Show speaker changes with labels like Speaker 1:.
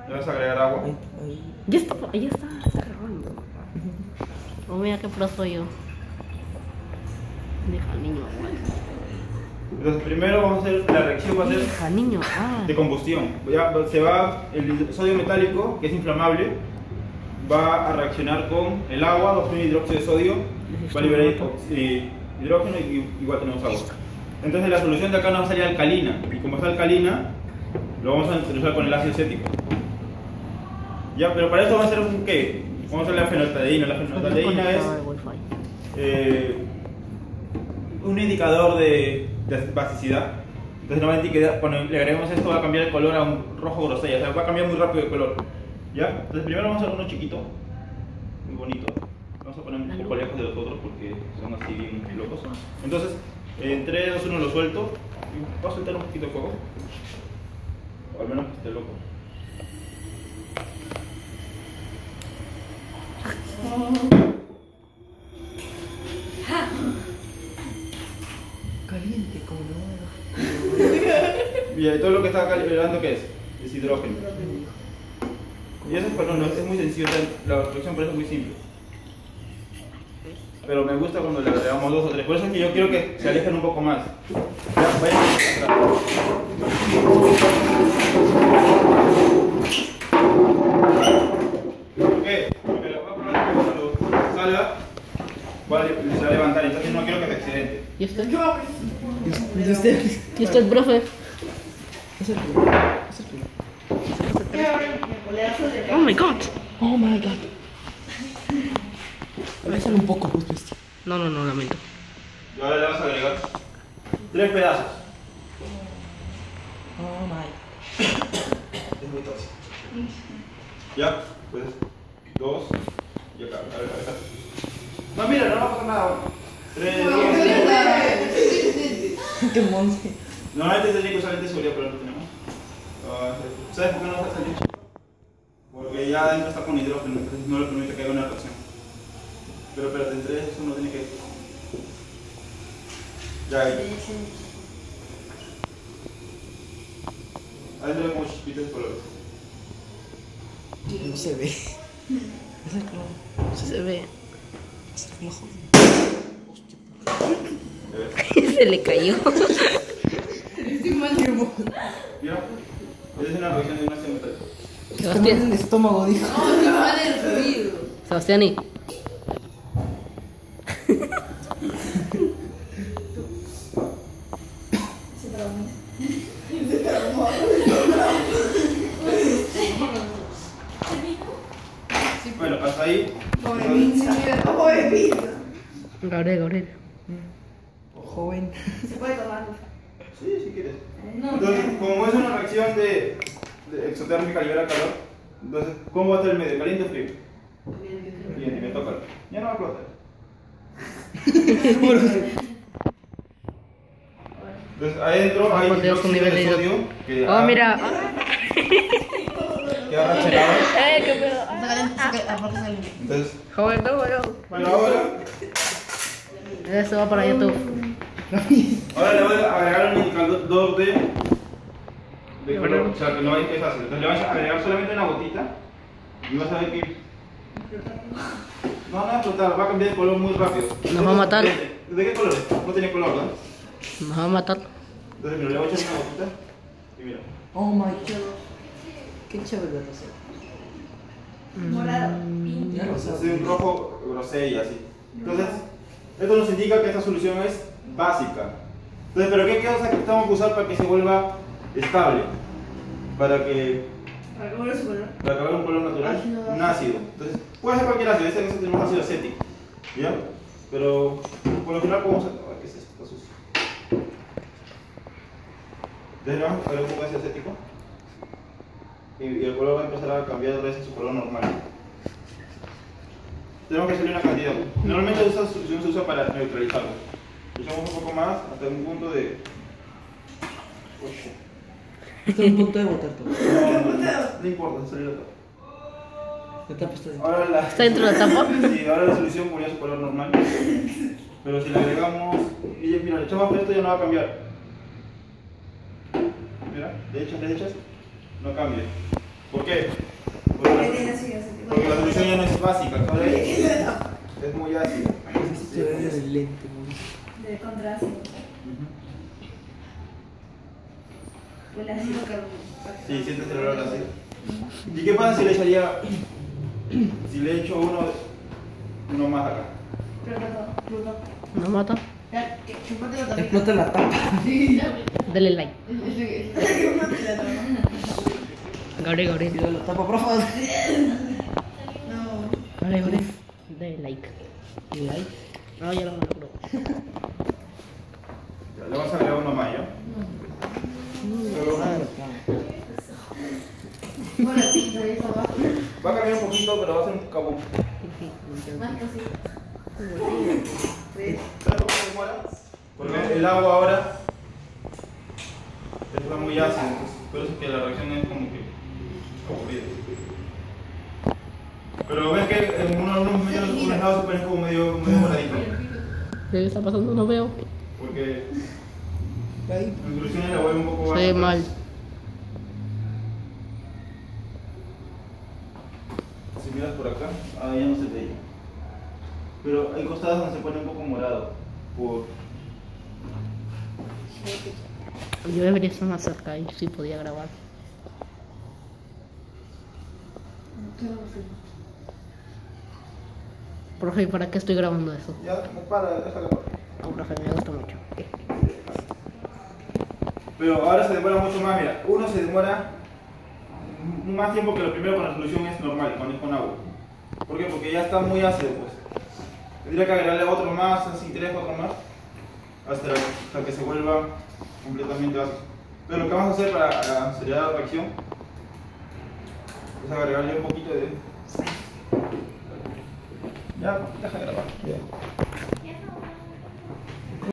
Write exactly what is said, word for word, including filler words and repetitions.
Speaker 1: Le vas a agregar agua.
Speaker 2: Ahí, ahí.
Speaker 3: Ya está, ya está, está grabando. Oh, mira qué pro soy yo. Deja al niño agua.
Speaker 1: Entonces primero vamos a hacer, la reacción va a ser
Speaker 3: Deja al niño ah.
Speaker 1: de combustión. Ya se va, el sodio metálico, que es inflamable, va a reaccionar con el agua, va a obtener hidróxido de sodio, va a liberar eh, hidrógeno y igual tenemos agua. Entonces la solución de acá nos va a salir alcalina, y como está alcalina, lo vamos a neutralizar con el ácido acético. Ya, pero para esto vamos a hacer un ¿qué? Vamos a hacer la fenolftaleína. La fenolftaleína es eh, un indicador de, de basicidad. Entonces normalmente cuando le agregamos esto va a cambiar el color a un rojo grosella, o sea, va a cambiar muy rápido de color. ¿Ya? Entonces primero vamos a hacer uno chiquito, muy bonito. Vamos a poner un poco lejos de los otros porque son así bien, bien locos. Entonces, en tres, dos, uno lo suelto y voy a soltar un poquito de fuego. O al menos que esté loco.
Speaker 2: Caliente, como no.
Speaker 1: Y todo lo que está acá liberando, ¿qué es? Es hidrógeno. Y eso es, perdón, es muy sencillo, la reacción parece muy simple. Pero me gusta cuando le agregamos dos o tres, por eso es que yo quiero que se alejen un poco más. Ya, vayan atrás. ¿Por qué? Porque la papa cuando salga va a, se va a levantar, entonces no quiero que se accidente.
Speaker 3: ¿Y usted?
Speaker 2: ¿Y usted?
Speaker 3: ¿Y usted, profe?
Speaker 2: Es el primero. Es el primero.
Speaker 3: Oh my god.
Speaker 2: Oh my god. Aléjalo un poco, pues, bestia.
Speaker 3: No, no, no, lamento.
Speaker 1: Y ahora le vas a agregar tres pedazos.
Speaker 2: Oh my.
Speaker 1: Es muy tóxico. Ya, pues dos y acá, a ver, acá. No, mira, no va a pasar nada. Tres, dos,
Speaker 2: Qué monstruo.
Speaker 1: normalmente es de solamente seguridad, pero no lo tenemos. Uh, ¿Sabes por qué no va a salir? Porque ya adentro está con hidrógeno, entonces no le permite que haga una reacción. Pero espérate, entre esos uno tiene que... Ya ahí. Adentro hay como chispitas de colores.
Speaker 2: No se ve. Es el color.
Speaker 3: Se ve.
Speaker 2: Es el rojo. Hostia.
Speaker 3: Se le cayó.
Speaker 2: Estoy mal de humor.
Speaker 1: ¿Ya? Esa es una reacción de un ácido metálico.
Speaker 2: Está mal en el estómago, dijo.
Speaker 4: No, que mal el ruido.
Speaker 3: Sebastiani.
Speaker 4: Se traumó. Se traumó.
Speaker 1: Bueno, hasta ahí.
Speaker 4: Pobre pinza. Pobre pinza.
Speaker 3: Gabriel, Gabriel.
Speaker 2: Joven.
Speaker 4: Se puede tomar.
Speaker 1: Sí, si quieres.
Speaker 4: No,
Speaker 1: Entonces, como es una reacción de, de exotérmica libera calor, entonces, ¿cómo va a estar el medio? ¿Caliente o frío? Caliente, me toca. Ya no va a explotar. Entonces, adentro hay
Speaker 3: Por Dios, un
Speaker 1: dióxido
Speaker 3: nivel
Speaker 1: de
Speaker 3: de
Speaker 1: sodio que
Speaker 3: Oh,
Speaker 1: ha-
Speaker 3: mira.
Speaker 1: que ha reaccionado.
Speaker 3: Eh, qué pedo.
Speaker 1: Entonces,
Speaker 3: Joven, no, no.
Speaker 1: bueno, ahora,
Speaker 3: Eso va para YouTube.
Speaker 1: ahora le voy a agregar un indicador de, de color, o sea, que no hay que fácil. Entonces, le vas a agregar solamente una gotita y vas a ver que no, no va a explotar, va a cambiar de color muy rápido.
Speaker 3: Nos va a matar.
Speaker 1: ¿De, de qué color es? No tiene color, ¿verdad?
Speaker 3: Nos va a matar.
Speaker 1: Entonces, mira, le voy a echar una gotita y mira.
Speaker 2: Oh my god. Qué chévere de rosado.
Speaker 4: Morado.
Speaker 2: Ya lo
Speaker 1: Es
Speaker 2: sabes.
Speaker 1: un rojo grosella así. Entonces, esto nos indica que esta solución es básica. Entonces, ¿pero qué cosa que estamos que usar para que se vuelva estable? Para que
Speaker 4: Para que vuelva su color.
Speaker 1: para que haga un color natural,
Speaker 4: Ácido.
Speaker 1: un ácido. Entonces, puede ser cualquier ácido, en este caso tenemos ácido acético. ¿Ya? Pero por lo general podemos. Ay, ¿qué es esto? Está sucio. Entonces, vamos a ver un poco de ácido acético. Y, y el color va a empezar a cambiar otra vez a su color normal. Tenemos que hacerle una cantidad. Normalmente esta solución se usa para neutralizarlo. Echamos un poco más hasta un punto de. Ocho.
Speaker 2: Está a punto de botar todo.
Speaker 1: No, no, no, no importa, salió todo.
Speaker 2: La tapa está dentro.
Speaker 1: Ahora la.
Speaker 3: ¿Está dentro de la tapa?
Speaker 1: Sí, ahora la solución volvió a su color normal. Pero si le agregamos. Y mira, le echamos esto ya no va a cambiar. Mira, le echas, le echas, no cambia. ¿Por qué?
Speaker 4: Porque
Speaker 1: Porque,
Speaker 4: tiene así, así.
Speaker 1: porque la solución ya no es básica, ¿sabes? Es muy ácida.
Speaker 2: Se ve el lente, muy.
Speaker 4: De contraste. Huele ácido carbonílico.
Speaker 1: Sí, sientes el olor así. ¿Y qué pasa si le echaría, si le echo uno, uno más acá?
Speaker 4: Explota todo, explota.
Speaker 3: ¿No mata?
Speaker 4: Ya, que chupate la tableta.
Speaker 2: Explota la tapa.
Speaker 4: Sí, ya.
Speaker 3: Dale like.
Speaker 4: Chupate la tableta.
Speaker 3: Gabriel, Gabriel.
Speaker 2: Tira la tapa, por favor.
Speaker 4: No.
Speaker 3: Gabriel, Gabriel. Dale like.
Speaker 2: Y ahí.
Speaker 3: No, ya lo mando, bro.
Speaker 1: Ya, le vamos a agregar uno más, ¿ya? Solo uno.
Speaker 4: Bueno, ya está abajo.
Speaker 1: Va a cambiar un poquito, pero va a ser un cabum.
Speaker 4: Más cositas.
Speaker 1: ¿Sabes por qué se demora? Porque el agua ahora está muy ácida, entonces por eso es que la reacción es como que aburrida. Pero ves que en unos, unos momentos unos lados se ponen como medio, medio moraditos.
Speaker 3: ¿Qué está pasando? No veo.
Speaker 1: Porque
Speaker 2: Ahí.
Speaker 1: en soluciones la vuelve un poco
Speaker 3: Se ve
Speaker 1: básica.
Speaker 3: mal.
Speaker 1: Si miras por acá, ah, ya no se ve. Pero hay costados donde se pone un poco morado. Por...
Speaker 3: Yo debería estar más cerca y sí podía grabar. Profe, ¿para qué estoy grabando eso?
Speaker 1: Ya, para, déjalo.
Speaker 3: No, profe, me gusta mucho.
Speaker 1: Pero ahora se demora mucho más, mira, uno se demora m- más tiempo que lo primero con la solución es normal, cuando es con agua. ¿Por qué? Porque ya está muy ácido, pues. Tendría que agregarle otro más, así tres, cuatro más, hasta, hasta que se vuelva completamente ácido. Pero lo que vamos a hacer para acelerar la reacción es agregarle un poquito de... Ya, deja de grabar.